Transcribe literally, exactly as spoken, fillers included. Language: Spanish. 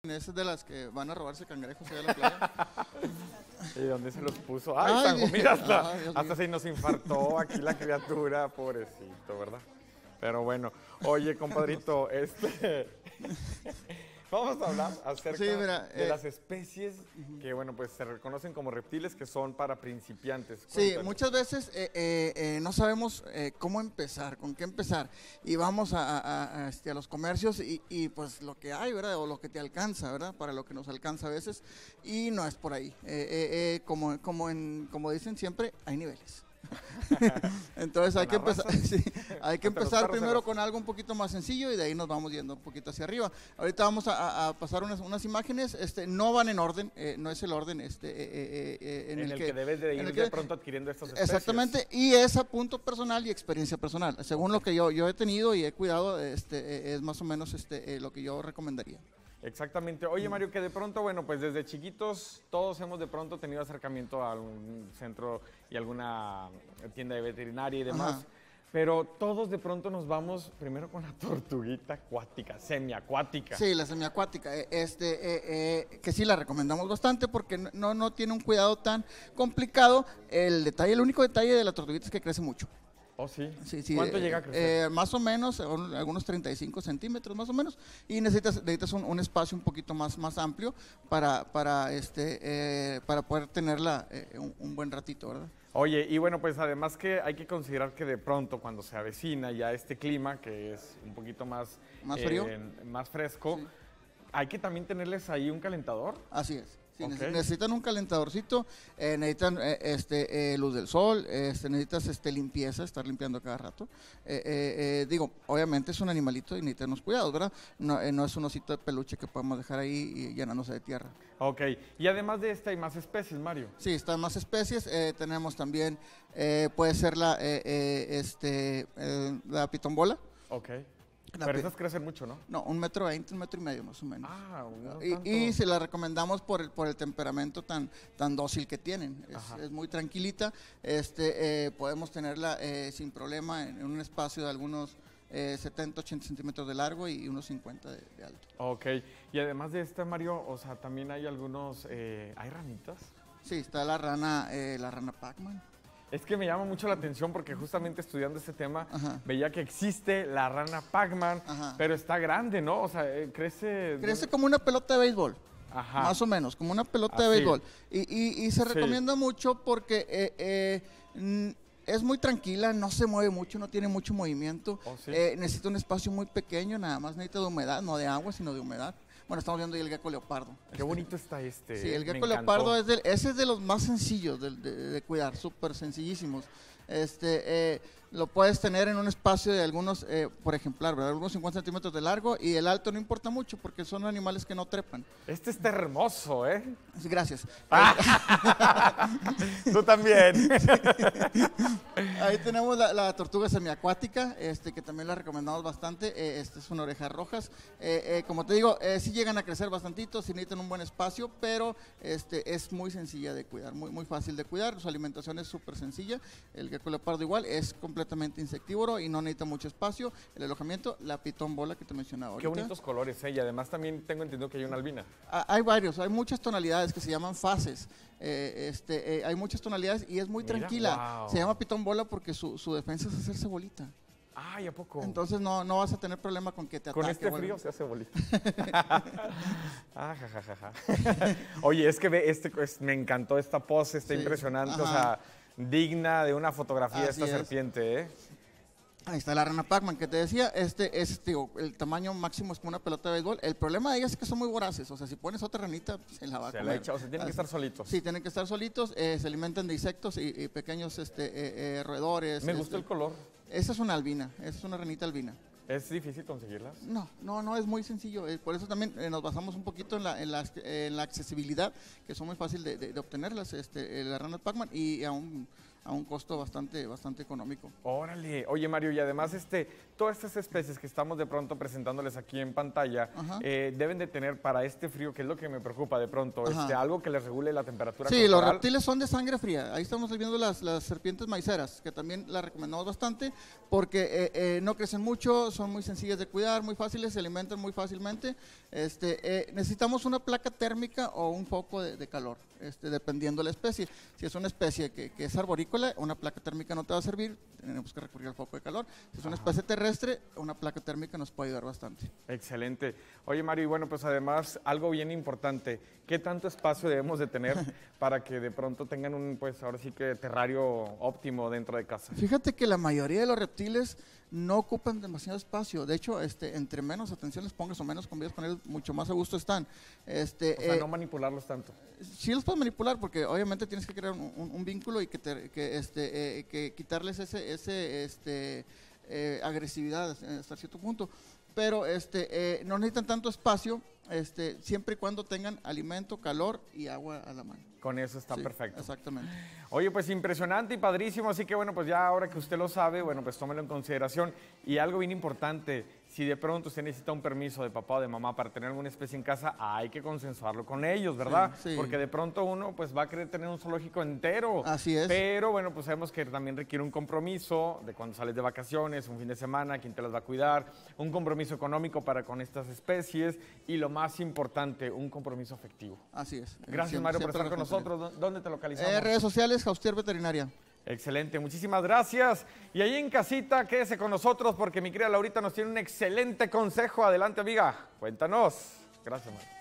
Esa es de las que van a robarse cangrejos allá a la playa. ¿Y dónde se los puso? ¡Ay, Ay, Sanjo! Mira, hasta, ay, Dios hasta mío. se nos infartó aquí la criatura, pobrecito, ¿verdad? Pero bueno, oye, compadrito, este... Vamos a hablar acerca Sí, mira, de eh, las especies que, bueno, pues se reconocen como reptiles que son para principiantes. Sí, Cuéntanos. muchas veces eh, eh, eh, no sabemos eh, cómo empezar, con qué empezar. Y vamos a, a- a, este, a los comercios y, y, pues lo que hay, ¿verdad? O lo que te alcanza, ¿verdad? Para lo que nos alcanza a veces. Y no es por ahí. Eh, eh, eh, como, como, en, como dicen siempre, hay niveles. Entonces hay En que la empezar, raza. sí, hay que Entre los empezar perros de primero raza. con algo un poquito más sencillo y de ahí nos vamos yendo un poquito hacia arriba. Ahorita vamos a, a- a pasar unas, unas imágenes, este, no van en orden, eh, no es el orden este, eh, eh, eh, En, el que, debes de en ir el de que- pronto adquiriendo estas especies. Exactamente, y es a punto personal y experiencia personal. Según lo que yo, yo he tenido y he cuidado, este, eh, es más o menos este, eh, lo que yo recomendaría. Exactamente. Oye, Mario, que de pronto, bueno, pues desde chiquitos todos hemos de pronto tenido acercamiento a algún centro y alguna tienda de veterinaria y demás. Ajá. Pero todos de pronto nos vamos primero con la tortuguita acuática, semiacuática. Sí, la semiacuática, eh, este, eh, eh, que sí la recomendamos bastante porque no, no tiene un cuidado tan complicado. El detalle, el único detalle de la tortuguita es que crece mucho. ¿Oh, sí? Sí, sí, ¿Cuánto eh, llega a crecer? eh, más o menos, un- algunos treinta y cinco centímetros más o menos, y necesitas, necesitas un, un espacio un poquito más, más amplio para, para, este, eh, para poder tenerla eh, un, un buen ratito, ¿verdad? Oye, y bueno, pues además que hay que considerar que de pronto cuando se avecina ya este clima, que es un poquito más... ¿Más frío? más fresco, Sí. hay que también tenerles ahí un calentador. Así es. Sí, Ok. neces- necesitan un calentadorcito, eh, necesitan eh, este, eh, luz del sol, este, necesitas este, limpieza, estar limpiando cada rato. Eh, eh, eh, digo, obviamente es un animalito y necesitan unos cuidados, ¿verdad? No, eh, no es un osito de peluche que podemos dejar ahí y llenándose de tierra. Ok, y además de esta hay más especies, Mario. Sí, están más especies. eh, tenemos también, eh, puede ser la, eh, eh, este, eh, la pitombola. Ok. La Pero pi- esas crecen mucho, ¿no? No, un metro veinte, un metro y medio más o menos. Ah, no Y, tanto. y se la recomendamos por el, por el temperamento tan, tan dócil que tienen. Ajá. Es, es muy tranquilita. Este, eh, podemos tenerla eh, sin problema en, en un espacio de algunos eh, setenta, ochenta centímetros de largo y unos cincuenta de, de alto. Ok, y además de esta, Mario, o sea, también hay algunos, eh, ¿hay ranitas? Sí, está la rana, eh, la rana Pac-Man. Es que me llama mucho la atención porque justamente estudiando este tema Ajá. veía que existe la rana Pac-Man, Ajá. pero está grande, ¿no? O sea, eh, crece... Crece como una pelota de béisbol. Ajá. Más o menos, como una pelota de Así. béisbol. Y, y- y se Sí. recomienda mucho porque eh, eh, mm, es muy tranquila, no se mueve mucho, no tiene mucho movimiento. Oh, sí. Eh, necesita un espacio muy pequeño, nada más necesita de humedad, no de agua, sino de humedad. Bueno, estamos viendo ahí el gecko leopardo. Qué bonito está este. Sí, el me gecko encantó. leopardo es del- ese es de los más sencillos de, de- de cuidar, súper sencillísimos. Este, eh, lo puedes tener en un espacio de algunos, eh, por ejemplar, ¿verdad? Algunos cincuenta centímetros de largo y el alto no importa mucho porque son animales que no trepan. Este está hermoso, ¿eh? Sí, gracias. Tú también. Ahí tenemos la, la tortuga semiacuática, este, que también la recomendamos bastante. Eh, este son orejas rojas. Eh, eh, como te digo, eh, sí llegan a crecer bastantito, sí necesitan un buen espacio, pero este, es muy sencilla de cuidar, muy, muy fácil de cuidar. Su alimentación es súper sencilla. El gecko leopardo igual es completamente insectívoro y no necesita mucho espacio. El alojamiento, la pitón bola que te mencionaba Qué ahorita. bonitos colores, ¿eh? Y además también tengo entendido que hay una albina. Ah, hay varios, hay muchas tonalidades que se llaman fases. Eh, este, eh, hay muchas tonalidades y es muy Mira, tranquila. wow. Se llama pitón bola porque su, su defensa es hacerse bolita. Ay, ¿a poco? Entonces no, no vas a tener problema con que te Con ataque. este bueno. frío se hace bolita. Ah, ja, ja, ja, ja. Oye, es que ve, este, es- me encantó esta pose, está Sí, impresionante, o ajá. sea, digna de una fotografía Así esta es. serpiente, ¿eh? Ahí está la rana Pac-Man que te decía, este es, digo, el tamaño máximo es como una pelota de béisbol. El problema de ellas es que son muy voraces, o sea, si pones otra ranita, se la va a Se comer. la echa, o sea, tienen que Así- estar solitos. Sí, tienen que estar solitos, eh, se alimentan de insectos y, y pequeños este, eh, eh, roedores. Me este. gusta el color. Esa es una albina, esa es una ranita albina. ¿Es difícil conseguirlas? No, no, no, es muy sencillo. eh, por eso también eh, nos basamos un poquito en la, en la, en la accesibilidad, que son muy fácil de, de- de obtenerlas, este, eh, la rana Pac-Man, y a un, a un costo bastante, bastante económico. Órale, oye Mario, y además este, todas estas especies que estamos de pronto presentándoles aquí en pantalla, eh, deben de tener para este frío, que es lo que me preocupa de pronto, este, algo que les regule la temperatura Sí, corporal. los reptiles son de sangre fría. Ahí estamos viendo las, las serpientes maiceras, que también las recomendamos bastante, porque eh, eh, no crecen mucho, son muy sencillas de cuidar, muy fáciles, se alimentan muy fácilmente. Este, eh, necesitamos una placa térmica o un foco de, de calor, este, dependiendo de la especie. Si es una especie que, que es arborícola, una placa térmica no te va a servir, tenemos que recurrir al foco de calor. Si es una Ajá. especie terrestre, una placa térmica nos puede ayudar bastante. Excelente. Oye Mario, y bueno, pues además algo bien importante, ¿qué tanto espacio debemos de tener para que de pronto tengan un, pues ahora sí que terrario óptimo dentro de casa? Fíjate que la mayoría de los reptiles no ocupan demasiado espacio. De hecho, este, entre menos atención les pongas o menos convives con ellos, mucho más a gusto están. Este, o sea, eh, no manipularlos tanto. Sí los puedes manipular, porque obviamente tienes que crear un, un, un vínculo y que, te, que, este, eh, que quitarles ese, ese este, eh, agresividad hasta cierto punto. Pero este, eh, no necesitan tanto espacio, este, siempre y cuando tengan alimento, calor y agua a la mano. Con eso está sí, perfecto. Exactamente. Oye, pues impresionante y padrísimo, así que bueno, pues ya ahora que usted lo sabe, bueno, pues tómelo en consideración. Y algo bien importante, si de pronto usted necesita un permiso de papá o de mamá para tener alguna especie en casa, hay que consensuarlo con ellos, ¿verdad? Sí, sí. Porque de pronto uno pues va a querer tener un zoológico entero. Así es. Pero bueno, pues sabemos que también requiere un compromiso de cuando sales de vacaciones, un fin de semana, quién te las va a cuidar, un compromiso económico para con estas especies y lo más importante, un compromiso afectivo. Así es. Gracias, siempre, Mario, siempre por estar con nosotros. ¿Dónde te localizamos? Eh, redes sociales, Jaustier Veterinaria. Excelente, muchísimas gracias. Y ahí en casita, quédese con nosotros porque mi querida Laurita nos tiene un excelente consejo. Adelante, amiga, cuéntanos. Gracias, Mario.